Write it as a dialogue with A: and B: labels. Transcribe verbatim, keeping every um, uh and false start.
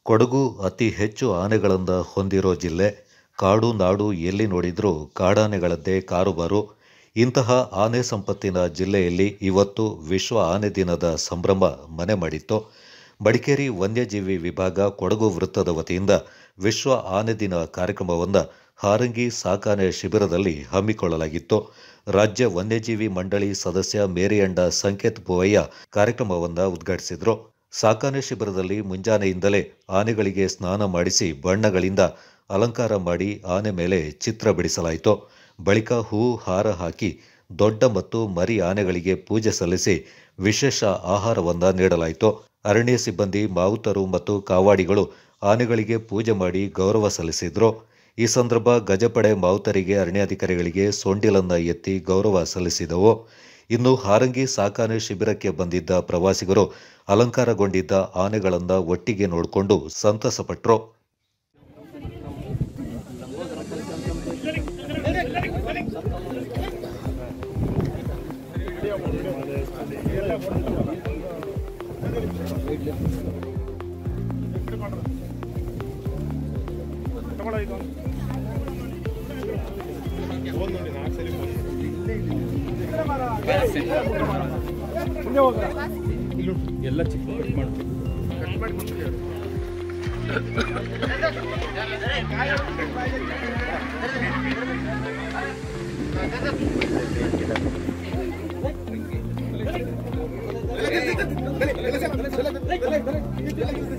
A: ಕೊಡಗು ಅತಿ ಹೆಚ್ಚು ಆನೆಗಳನ್ನು ಹೊಂದಿರೋ ಜಿಲ್ಲೆ. ಕಾಡು ನಾಡು ಎಲ್ಲಿ ನೋಡಿದ್ರೂ ಕಾಡಾನೆಗಳದ್ದೇ ಕಾರುಬಾರು. ಇಂತಹ ಆನೆ ಸಂಪತ್ತಿನ ಜಿಲ್ಲೆಯಲ್ಲಿ ಇವತ್ತು ವಿಶ್ವ ಆನೆ ದಿನದ ಸಂಭ್ರಮ ಮನೆ ಮಾಡಿತ್ತು. ಮಡಿಕೇರಿ ವನ್ಯಜೀವಿ ವಿಭಾಗ ಕೊಡಗು ವೃತ್ತದ ವತಿಯಿಂದ ವಿಶ್ವ ಆನೆ ದಿನ ಕಾರ್ಯಕ್ರಮವನ್ನು ಹಾರಂಗಿ ಸಾಕಾನೆ ಶಿಬಿರದಲ್ಲಿ ಹಮ್ಮಿಕೊಳ್ಳಲಾಗಿತ್ತು. ರಾಜ್ಯ ವನ್ಯಜೀವಿ ಮಂಡಳಿ ಸದಸ್ಯ ಮೇರಿಯಂಡ ಸಂಕೇತ್ ಪೂವಯ್ಯ ಕಾರ್ಯಕ್ರಮವನ್ನು ಉದ್ಘಾಟಿಸಿದರು. ಸಾಕಾನೆ ಶಿಬಿರದಲ್ಲಿ ಮುಂಜಾನೆಯಿಂದಲೇ ಆನೆಗಳಿಗೆ ಸ್ನಾನ ಮಾಡಿಸಿ ಬಣ್ಣಗಳಿಂದ ಅಲಂಕಾರ ಮಾಡಿ ಆನೆ ಮೇಲೆ ಚಿತ್ರ ಬಿಡಿಸಲಾಯಿತು. ಬಳಿಕ ಹೂ ಹಾರ ಹಾಕಿ ದೊಡ್ಡ ಮತ್ತು ಮರಿ ಆನೆಗಳಿಗೆ ಪೂಜೆ ಸಲ್ಲಿಸಿ ವಿಶೇಷ ಆಹಾರವನ್ನು ನೀಡಲಾಯಿತು. ಅರಣ್ಯ ಸಿಬ್ಬಂದಿ, ಮಾವುತರು ಮತ್ತು ಕಾವಾಡಿಗಳು ಆನೆಗಳಿಗೆ ಪೂಜೆ ಮಾಡಿ ಗೌರವ ಸಲ್ಲಿಸಿದರು. ಈ ಸಂದರ್ಭ ಗಜಪಡೆ ಮಾವುತರಿಗೆ ಅರಣ್ಯಾಧಿಕಾರಿಗಳಿಗೆ ಸೊಂಡಿಲನ್ನ ಎತ್ತಿ ಗೌರವ ಸಲ್ಲಿಸಿದವು. ಇನ್ನು ಹಾರಂಗಿ ಸಾಕಾನೆ ಶಿಬಿರಕ್ಕೆ ಬಂದಿದ್ದ ಪ್ರವಾಸಿಗರು ಅಲಂಕಾರಗೊಂಡಿದ್ದ ಆನೆಗಳನ್ನು ಒಟ್ಟಿಗೆ ನೋಡಿಕೊಂಡು ಸಂತಸಪಟ್ಟರು.
B: ಎಲ್ಲ ಚಿಕ್ಕ ಕಟ್ ಮಾಡ್ತೀವಿ. ಕಟ್ ಮಾಡಿ